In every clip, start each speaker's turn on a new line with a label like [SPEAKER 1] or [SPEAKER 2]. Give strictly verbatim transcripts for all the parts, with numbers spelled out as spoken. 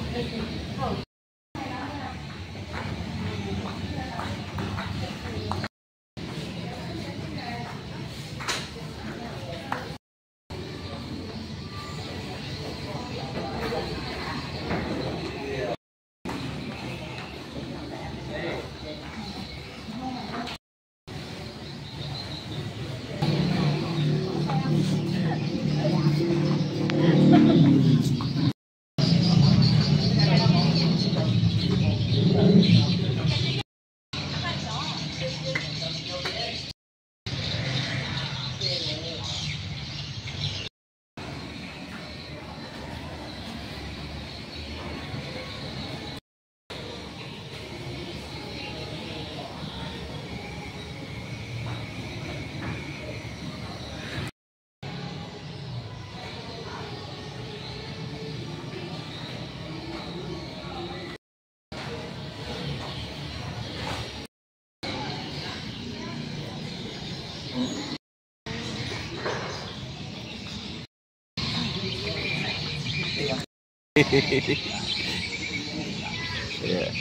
[SPEAKER 1] Yeah.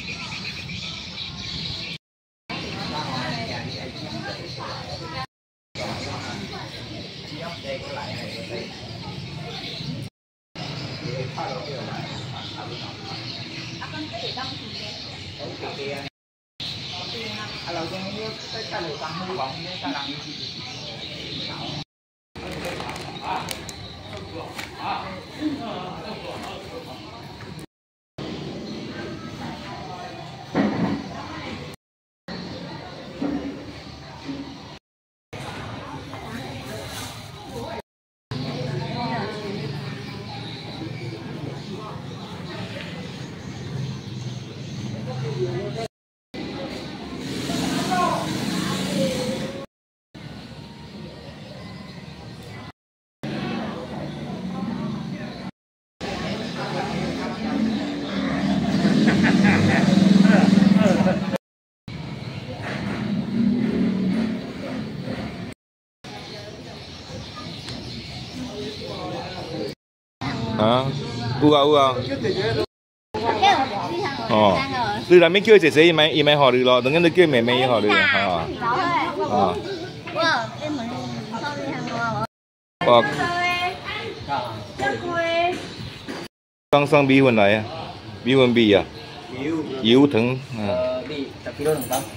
[SPEAKER 1] Hả? U à u à. Ờ. Từ là mấy kêu姐姐也蛮也蛮好的咯，等下你叫妹妹也好的，哈。啊。哇。雙雙米粉嚟啊，米粉米啊，油糖啊。十 kilo đồng tâm.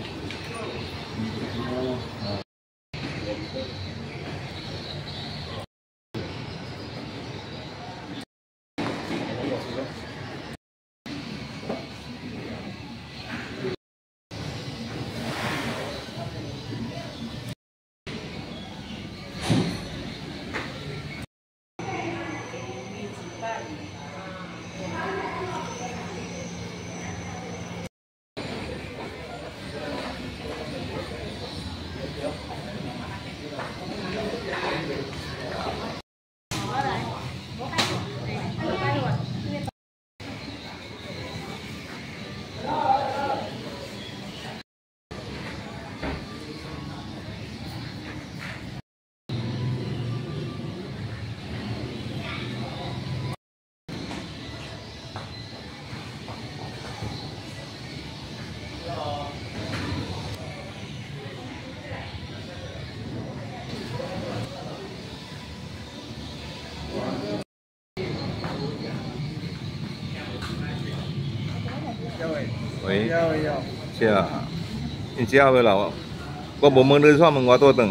[SPEAKER 1] 喂，是啊，你知道未啦？我冇問你，說問我多等。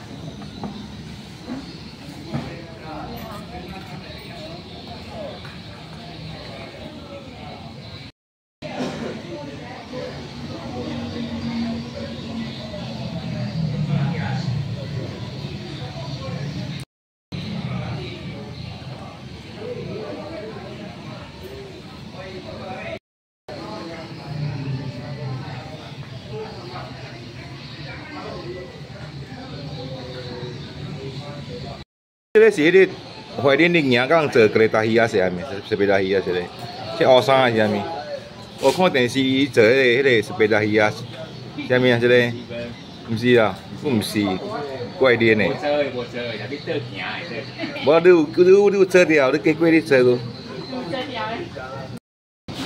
[SPEAKER 1] 这个是迄个怀念的人刚做格达鱼啊，是阿咪？是贝达鱼啊，是嘞。这乌衫是阿咪？我看电视做迄个迄个是贝达鱼啊，是阿咪啊？这个唔是啊，唔是怪练的。无做，无做，入去倒行的。无你有你有你有做掉，你加过你做咯。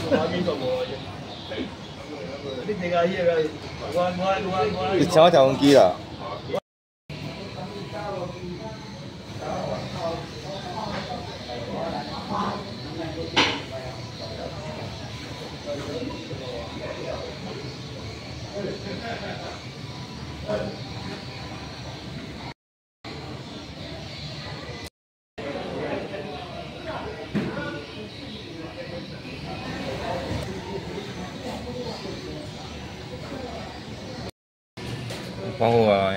[SPEAKER 1] 一千条分机啦。放好啊！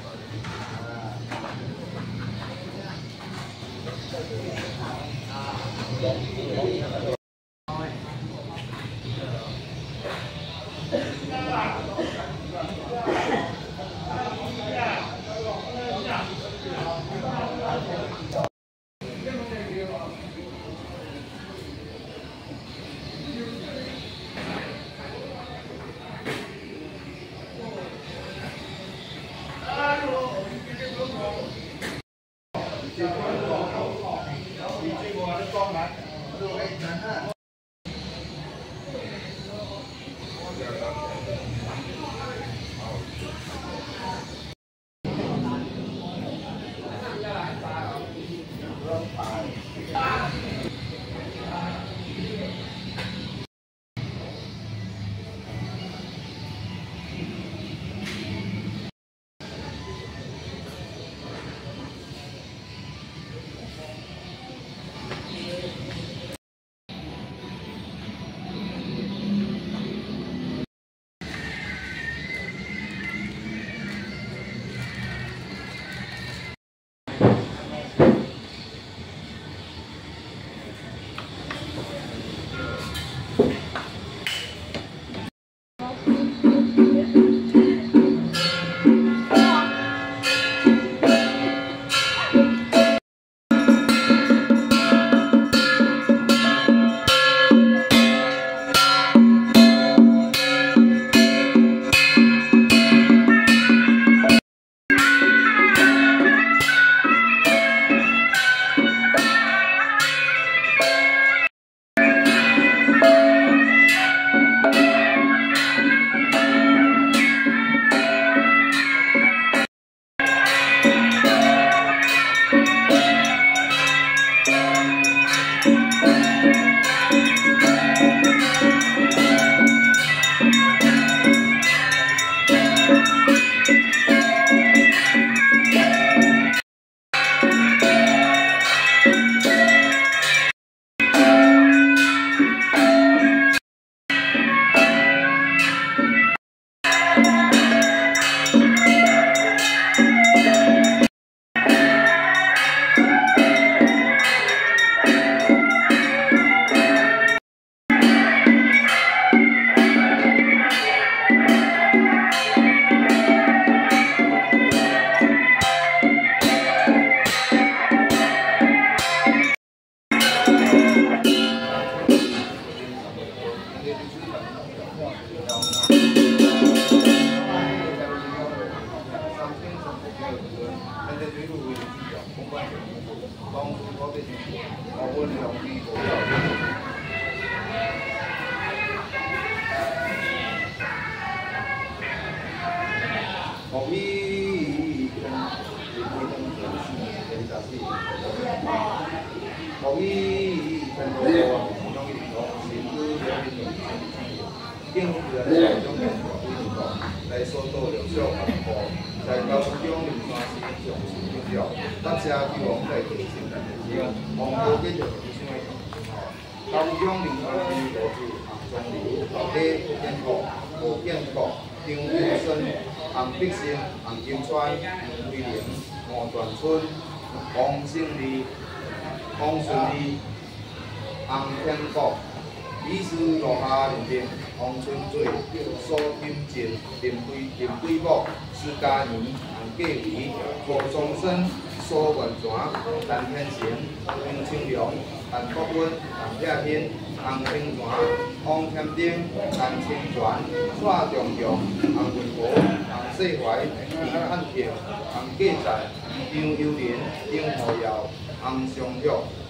[SPEAKER 1] 来所到了小学部，在高中零三四上市目标，大家希望在提升咱的使用，望多继续提升的高中零三四来自杭中流、老底、建国、吴建国、张永生、洪必胜、洪金川、杨威廉、吴传春、王胜利、王顺利、洪天国。 医师落下认定，黄春水、苏金进、林桂林桂木、施嘉怡、洪继伟、郭宗生、苏元全、陈天成、林清良、陈国文、陈亚欣、洪清全、王添丁、陈清泉、蔡仲强、洪文国、洪世怀、李汉平、洪继才、张友林、张浩耀、洪尚玉、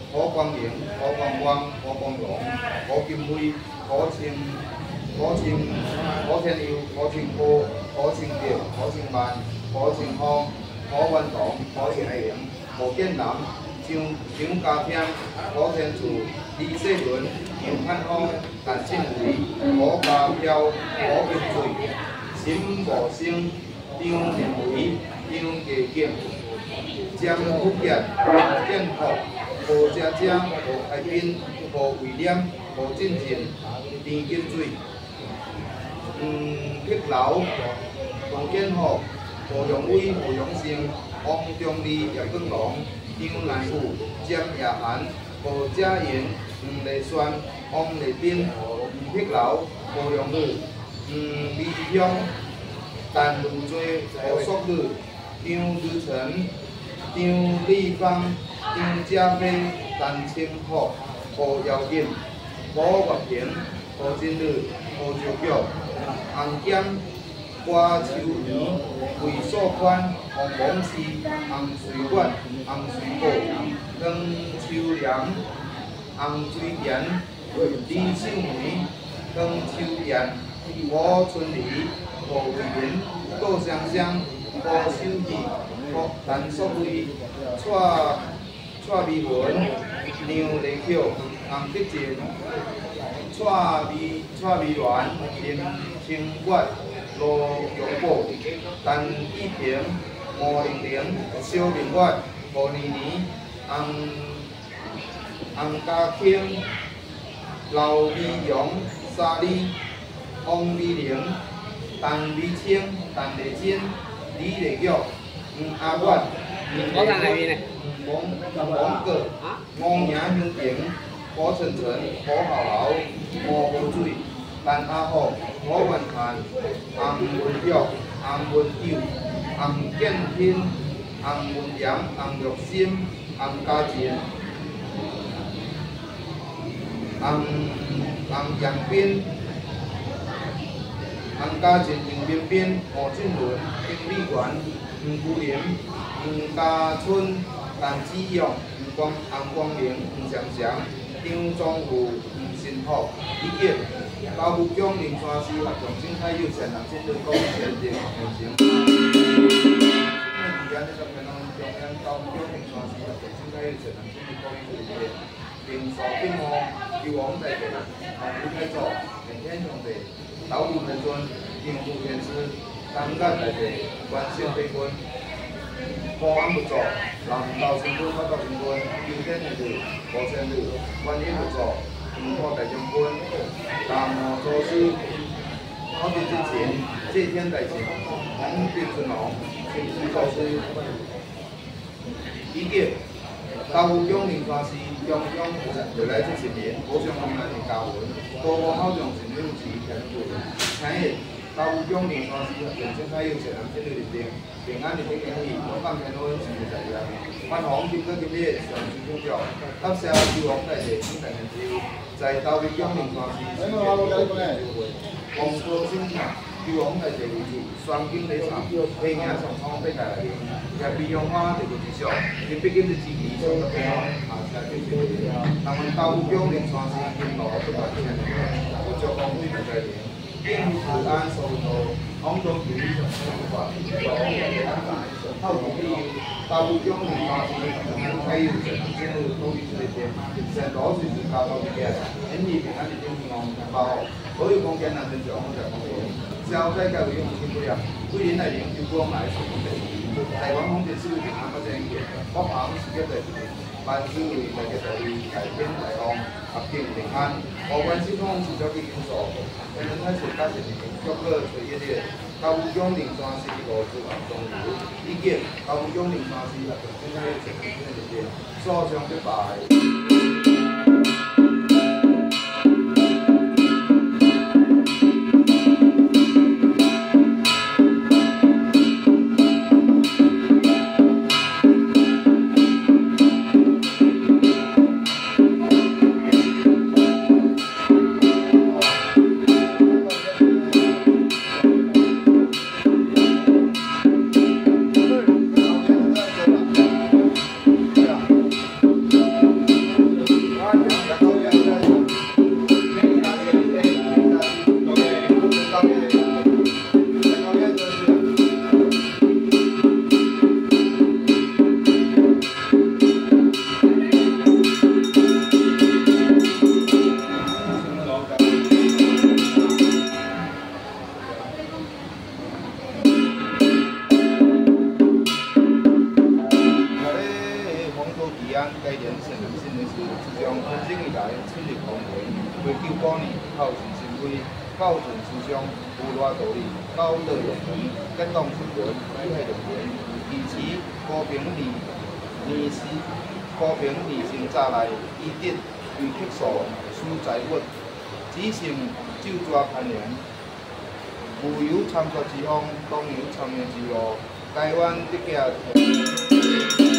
[SPEAKER 2] 何光明、何光光、何光荣、何金辉、何清、何清、何天佑、何清波、何清德、何清万、何清芳、何文堂、何清平、何建南、张张家添、何天柱、李世伦、杨汉芳、陈庆伟、何家彪、何金水、沈茂生、张明伟、张家健、张福杰、何建福、何家佳、何海斌、何伟廉、何进进、田金水。嗯，碧楼、王建福、何荣伟、何永胜、王忠利、叶根龙、张南武、詹亚涵、何家言、黄丽轩、王丽珍、碧楼、何荣宇、嗯，李香、陈如追、何淑女、张如成、张丽芳、张家飞、陈清福、何耀锦、何月平、何真女、何朝玉、洪剑、郭秋怡、魏素宽、黄广志、洪水远、洪水宝、张秋良、洪水贤、李秀梅、张秋燕、何春梨、何慧玲、郭香香、何秀义、何陈淑慧、蔡蔡美文、梁丽巧、洪德静、蔡美蔡美鸾、林清月、罗永宝、陈义平、吴玲玲、肖明月、何妮妮、洪洪家庆、刘美荣、沙莉、王美玲、陈美清、陈丽珍、李丽玉、吴阿月、
[SPEAKER 3] 我看哪边呢？
[SPEAKER 2] 王王哥、王爷兄弟、何晨晨、何浩豪、何文水、陈阿虎、何文涵、洪文玉、洪文友、洪建兴、洪文阳、洪玉心、洪家健、洪洪杨斌、洪家健、洪彬彬、何俊伦、丁美元、黄姑玲、黄家春、陈子勇、黄光、洪光明、黄祥祥、张宗武、黄新福，以及高富江林山市合同生态友善南进路公园的完成。今年二月十日，中央高富江林山市合同生态友善南进路公园的并所建模球王大地、红舞体组、明天兄弟、岛屿门尊、金湖天师、东港大地、关心飞quân。保安不足，南道新村八道新村，九天的队，五千队，观音不足，五坡大将军，南无祖师，好地之前，借天大神，红地尊龙，青水祖师，以及高富江林山市中央未来这十年，保障平安的家园，多方好用神勇士强队，产业。高富江林山市合同生态友善南进路认定，平安日的建议，我放平安是十日。万行今个今日上市股票，搭销球王大地五大年之后，在高富江林山市市场交会，黄河生产球王大地为主，双经理场，配赢上创比赛来源，也利用花这个技术，因毕竟是支持上个平安下下就是。咱们高富江林山市经路不断迁移，我做工会就在连。政府按收入，杭州区上生活，所以安排透过利用大陆江林山市生态友善南进路土地这些，在多数是高到这边，因为平安的经济安全包，所有空间能正常在工作，消费教育用心不了，对人来讲就光买是问题。台湾空间是平安不正确，北航是一个万事为大家在改变来讲，合境平安，无关系统是少个因素。天然海水加成足够随意的，高富江林山市路子活动游，以及高富江林山市合同生态友善南进路的所向必败。 鼓励孝顺心规，孝顺思想，有赖道理，高德用人，结党成文，以害人民。以此高平理理事，高平理性早来，以德为克数，输财物，只剩酒抓攀援。无有参决之风，当有参与之路。台湾得家。